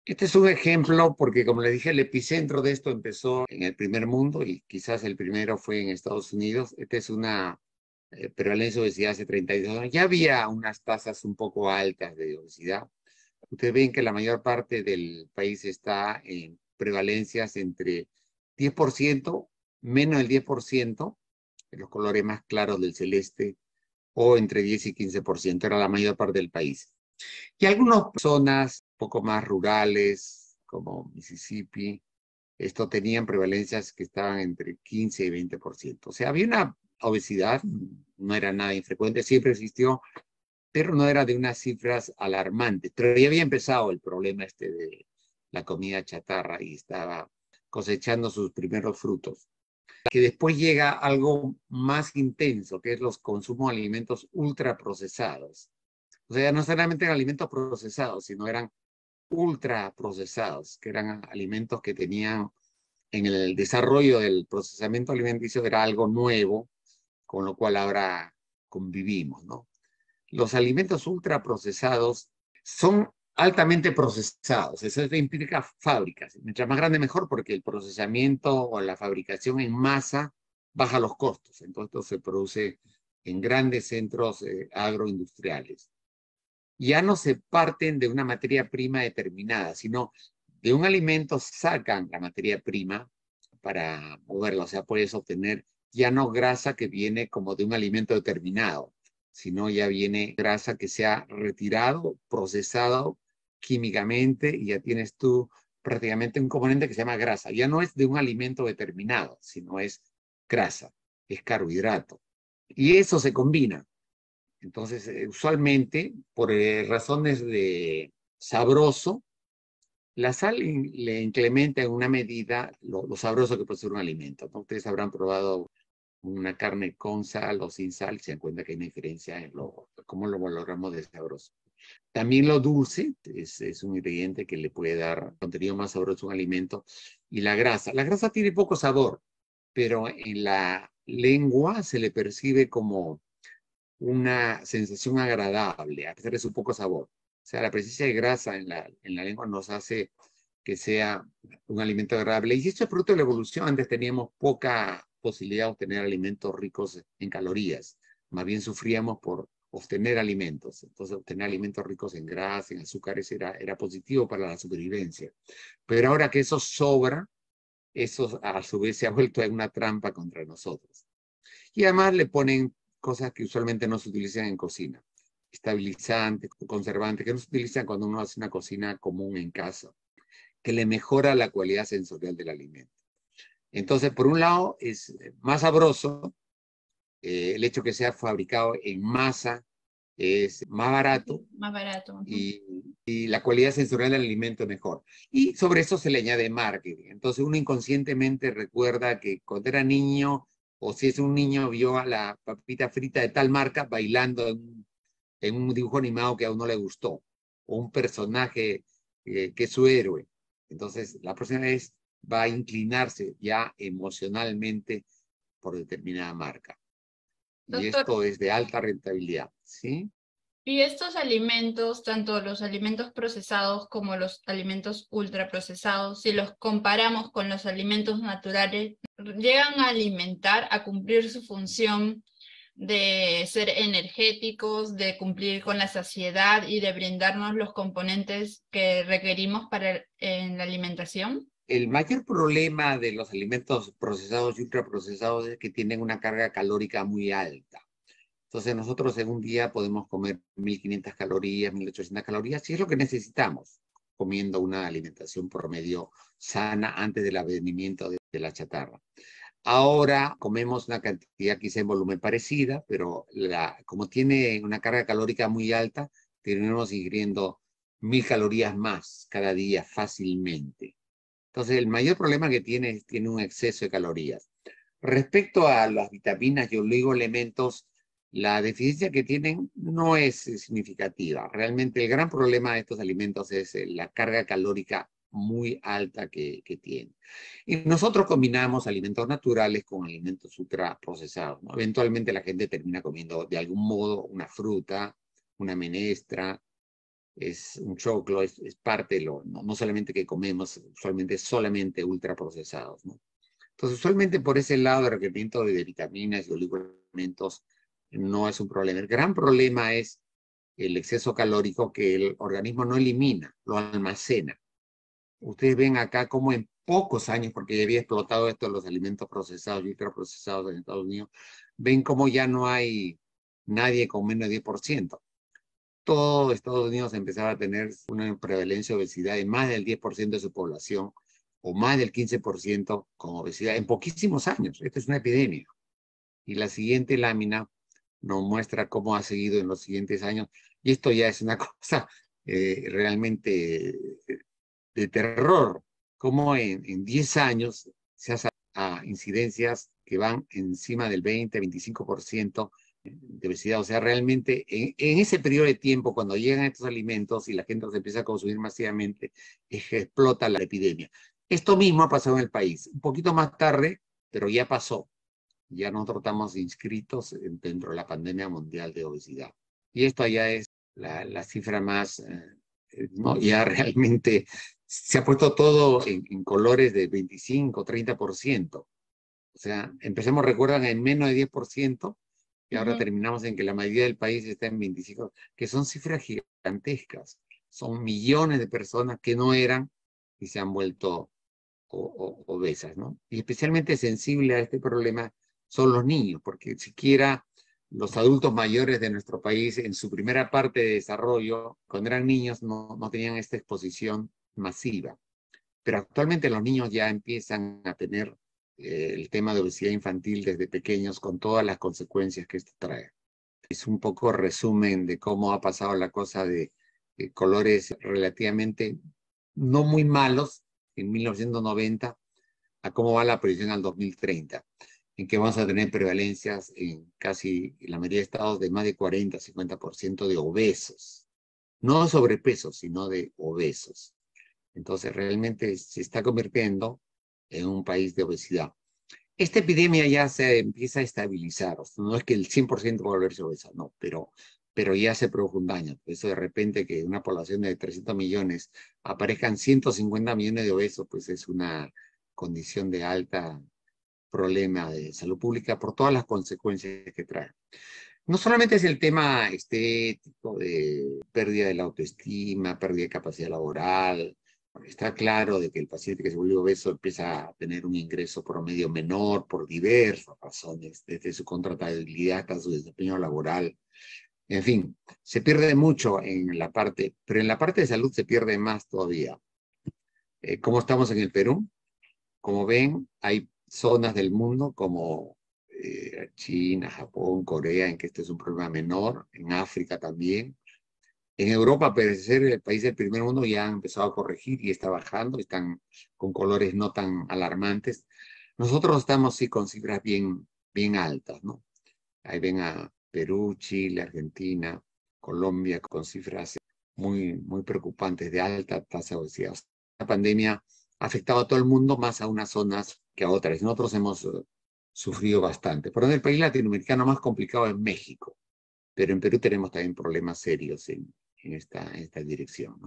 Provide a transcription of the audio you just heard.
Este es un ejemplo porque, como le dije, el epicentro de esto empezó en el primer mundo y quizás el primero fue en Estados Unidos. Esta es una prevalencia de obesidad hace 32 años. Ya había unas tasas un poco altas de obesidad. Ustedes ven que la mayor parte del país está en prevalencias entre 10%, menos del 10%, en los colores más claros del celeste, o entre 10 y 15%, era la mayor parte del país. Y algunas zonas un poco más rurales, como Mississippi, esto tenían prevalencias que estaban entre 15 y 20%. O sea, había una obesidad, no era nada infrecuente, siempre existió, pero no era de unas cifras alarmantes. Pero ya había empezado el problema este de la comida chatarra y estaba cosechando sus primeros frutos. Que después llega algo más intenso, que es los consumos de alimentos ultraprocesados. O sea, no solamente eran alimentos procesados, sino eran ultraprocesados, que eran alimentos que tenían en el desarrollo del procesamiento alimenticio, era algo nuevo, con lo cual ahora convivimos, ¿no? Los alimentos ultraprocesados son altamente procesados, eso implica fábricas. Mientras más grande mejor porque el procesamiento o la fabricación en masa baja los costos. Entonces esto se produce en grandes centros agroindustriales. Ya no se parten de una materia prima determinada, sino de un alimento sacan la materia prima para moverla. O sea, puedes obtener ya no grasa que viene como de un alimento determinado, sino ya viene grasa que se ha retirado, procesado químicamente y ya tienes tú prácticamente un componente que se llama grasa. Ya no es de un alimento determinado, sino es grasa, es carbohidrato. Y eso se combina. Entonces, usualmente, por razones de sabroso, la sal le incrementa en una medida lo sabroso que puede ser un alimento, ¿no? Ustedes habrán probado una carne con sal o sin sal, se dan cuenta que hay una diferencia en cómo lo valoramos de sabroso. También lo dulce es un ingrediente que le puede dar contenido más sabroso a un alimento. Y la grasa. La grasa tiene poco sabor, pero en la lengua se le percibe como una sensación agradable, a pesar de su poco sabor. O sea, la presencia de grasa en la lengua nos hace que sea un alimento agradable. Y esto es producto de la evolución. Antes teníamos poca posibilidad de obtener alimentos ricos en calorías. Más bien sufríamos por obtener alimentos. Entonces, obtener alimentos ricos en grasa, en azúcares, era positivo para la supervivencia. Pero ahora que eso sobra, eso a su vez se ha vuelto una trampa contra nosotros. Y además le ponen cosas que usualmente no se utilizan en cocina. Estabilizantes, conservantes, que no se utilizan cuando uno hace una cocina común en casa, que le mejora la cualidad sensorial del alimento. Entonces, por un lado, es más sabroso, el hecho que sea fabricado en masa es más barato Más barato. y la cualidad sensorial del alimento es mejor. Y sobre eso se le añade marketing. Entonces uno inconscientemente recuerda que cuando era niño, o si es un niño, vio a la papita frita de tal marca bailando en un dibujo animado que a uno le gustó, o un personaje que es su héroe. Entonces la próxima vez va a inclinarse ya emocionalmente por determinada marca. Y Doctor, esto es de alta rentabilidad, ¿sí? y estos alimentos, tanto los alimentos procesados como los alimentos ultraprocesados, si los comparamos con los alimentos naturales, llegan a alimentar, a cumplir su función de ser energéticos, de cumplir con la saciedad y de brindarnos los componentes que requerimos en la alimentación. El mayor problema de los alimentos procesados y ultraprocesados es que tienen una carga calórica muy alta. Entonces nosotros en un día podemos comer 1500 calorías, 1800 calorías, y es lo que necesitamos, comiendo una alimentación promedio sana antes del advenimiento de la chatarra. Ahora comemos una cantidad quizá en volumen parecida, pero como tiene una carga calórica muy alta, tenemos ingiriendo 1000 calorías más cada día fácilmente. Entonces, el mayor problema que tiene es tiene un exceso de calorías. Respecto a las vitaminas y oligoelementos, la deficiencia que tienen no es significativa. Realmente el gran problema de estos alimentos es la carga calórica muy alta que tienen. Y nosotros combinamos alimentos naturales con alimentos ultraprocesados, ¿no? Eventualmente la gente termina comiendo de algún modo una fruta, una menestra, es un choclo, es parte de lo, no solamente que comemos, usualmente solamente ultraprocesados, ¿no? Entonces, usualmente por ese lado el requerimiento de vitaminas y oligoelementos no es un problema. El gran problema es el exceso calórico que el organismo no elimina, lo almacena. Ustedes ven acá como en pocos años, porque ya había explotado esto de los alimentos procesados y ultraprocesados en Estados Unidos, ven como ya no hay nadie con menos de 10%. Todo Estados Unidos empezaba a tener una prevalencia de obesidad de más del 10% de su población, o más del 15% con obesidad en poquísimos años. Esta es una epidemia. Y la siguiente lámina nos muestra cómo ha seguido en los siguientes años. Y esto ya es una cosa realmente de terror, cómo en 10 años se hace a incidencias que van encima del 20-25% de obesidad. O sea, realmente en ese periodo de tiempo, cuando llegan estos alimentos y la gente los empieza a consumir masivamente, es que explota la epidemia. Esto mismo ha pasado en el país, un poquito más tarde, pero ya pasó. Ya nosotros estamos inscritos dentro de la pandemia mundial de obesidad. Y esto ya es la cifra más, ¿no? Ya realmente se ha puesto todo en colores de 25-30%. O sea, empecemos, recuerdan, en menos de 10%, y ahora terminamos en que la mayoría del país está en 25%, que son cifras gigantescas. Son millones de personas que no eran y se han vuelto obesas, ¿no? Y especialmente sensible a este problema son los niños, porque siquiera los adultos mayores de nuestro país en su primera parte de desarrollo, cuando eran niños, no tenían esta exposición masiva. Pero actualmente los niños ya empiezan a tener el tema de obesidad infantil desde pequeños con todas las consecuencias que esto trae. Es un poco resumen de cómo ha pasado la cosa de colores relativamente no muy malos en 1990 a cómo va la proyección al 2030, en que vamos a tener prevalencias en casi la mayoría de estados de más de 40-50% de obesos. No de sobrepeso, sino de obesos. Entonces realmente se está convirtiendo en un país de obesidad. Esta epidemia ya se empieza a estabilizar. O sea, no es que el 100% va a volverse obesa, no, pero ya se produjo un daño. Por eso de repente que una población de 300 millones aparezcan 150 millones de obesos, pues es una condición de alta problema de salud pública por todas las consecuencias que trae. No solamente es el tema estético de pérdida de la autoestima, pérdida de capacidad laboral. Está claro de que el paciente que se vuelve obeso empieza a tener un ingreso promedio menor por diversas razones, desde su contratabilidad hasta su desempeño laboral. En fin, se pierde mucho en la parte, pero en la parte de salud se pierde más todavía. ¿Cómo estamos en el Perú? Como ven, hay zonas del mundo como China, Japón, Corea, en que este es un problema menor, en África también. En Europa, parece ser el país del primer mundo, ya han empezado a corregir y está bajando, están con colores no tan alarmantes. Nosotros estamos sí con cifras bien altas, ¿no? Ahí ven a Perú, Chile, Argentina, Colombia, con cifras muy preocupantes de alta tasa de obesidad. La pandemia ha afectado a todo el mundo, más a unas zonas que a otras. Nosotros hemos sufrido bastante. Por donde el país latinoamericano más complicado es México, pero en Perú tenemos también problemas serios en esta dirección, ¿no?